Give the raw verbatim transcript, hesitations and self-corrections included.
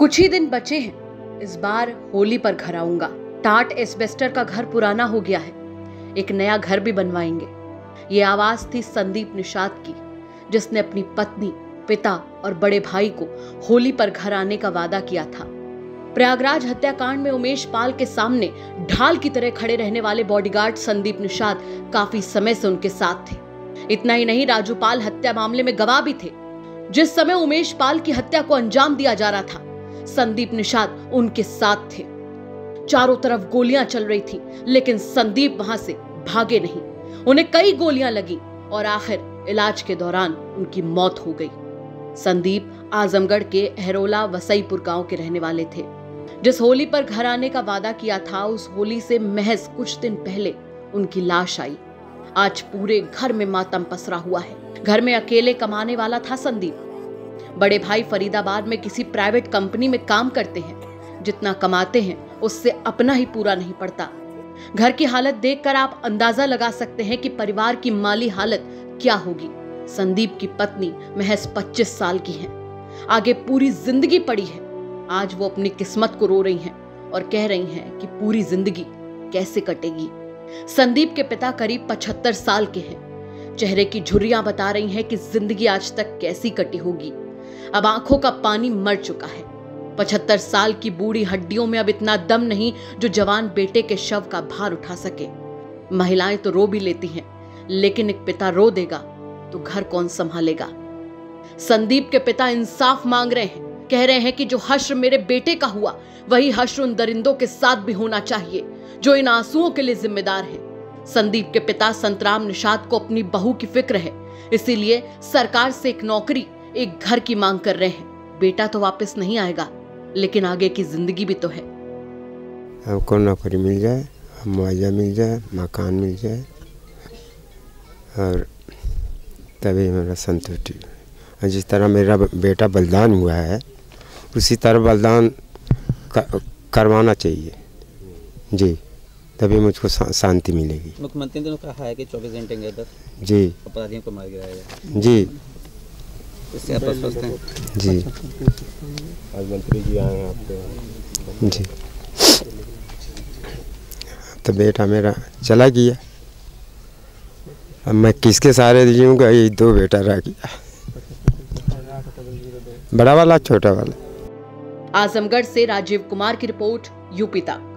कुछ ही दिन बचे हैं, इस बार होली पर घर आऊंगा। टाट एस्बेस्टर का घर पुराना हो गया है, एक नया घर भी बनवाएंगे। ये आवाज थी संदीप निषाद की, जिसने अपनी पत्नी, पिता और बड़े भाई को होली पर घर आने का वादा किया था। प्रयागराज हत्याकांड में उमेश पाल के सामने ढाल की तरह खड़े रहने वाले बॉडीगार्ड संदीप निषाद काफी समय से उनके साथ थे। इतना ही नहीं, राजू पाल हत्या मामले में गवाह भी थे। जिस समय उमेश पाल की हत्या को अंजाम दिया जा रहा था, संदीप निषाद उनके साथ थे। चारों तरफ गोलियां चल रही थी, लेकिन संदीप वहां से भागे नहीं। उन्हें कई गोलियां लगी और आखिर इलाज के दौरान उनकी मौत हो गई। संदीप आजमगढ़ के अहरोला वसईपुर गांव के रहने वाले थे। जिस होली पर घर आने का वादा किया था, उस होली से महज कुछ दिन पहले उनकी लाश आई। आज पूरे घर में मातम पसरा हुआ है। घर में अकेले कमाने वाला था संदीप। बड़े भाई फरीदाबाद में किसी प्राइवेट कंपनी में काम करते हैं। जितना कमाते हैं उससे अपना ही पूरा नहीं पड़ता। घर की हालत देखकर आप अंदाजा लगा सकते हैं कि परिवार की माली हालत क्या होगी। संदीप की पत्नी महज पच्चीस साल की है। आगे पूरी जिंदगी पड़ी है। आज वो अपनी किस्मत को रो रही हैं और कह रही हैं कि पूरी जिंदगी कैसे कटेगी। संदीप के पिता करीब पचहत्तर साल के हैं। चेहरे की झुर्रियां बता रही हैं कि जिंदगी आज तक कैसी कटी होगी। अब आंखों का पानी मर चुका है। पचहत्तर साल की बूढ़ी हड्डियों में अब इतना दम नहीं जो जवान बेटे के शव का भार उठा सके। महिलाएं तो रो भी लेती हैं, लेकिन एक पिता रो देगा तो घर कौन संभालेगा। संदीप के पिता इंसाफ मांग रहे हैं। कह रहे हैं कि जो हश्र मेरे बेटे का हुआ, वही हश्र उन दरिंदों के साथ भी होना चाहिए जो इन आंसुओं के लिए जिम्मेदार हैं। संदीप के पिता संतराम निषाद को अपनी बहू की फिक्र है, इसीलिए सरकार से एक नौकरी, एक घर की मांग कर रहे हैं। बेटा तो वापस नहीं आएगा, लेकिन आगे की जिंदगी भी तो है। हमको नौकरी मिल जाए, मुआवजा मिल जाए, मकान मिल जाए, और तभी मेरा संतुष्टि। और जिस तरह मेरा बेटा बलिदान हुआ है, उसी तरह बलिदान करवाना चाहिए जी, तभी मुझको शांति मिलेगी। मुख्यमंत्री ने कहा है कि चौबीस घंटे के अंदर जी अपराधियों को मार गिराएगा जी। इससे आप आश्वस्त हैं जी। आज मंत्री जी आए हैं आपके जी। तो बेटा मेरा चला गया, अब मैं किसके सहारे जीऊँगा? ये दो बेटा रह गया, बड़ा वाला छोटा वाला। आजमगढ़ से राजीव कुमार की रिपोर्ट, यूपी तक।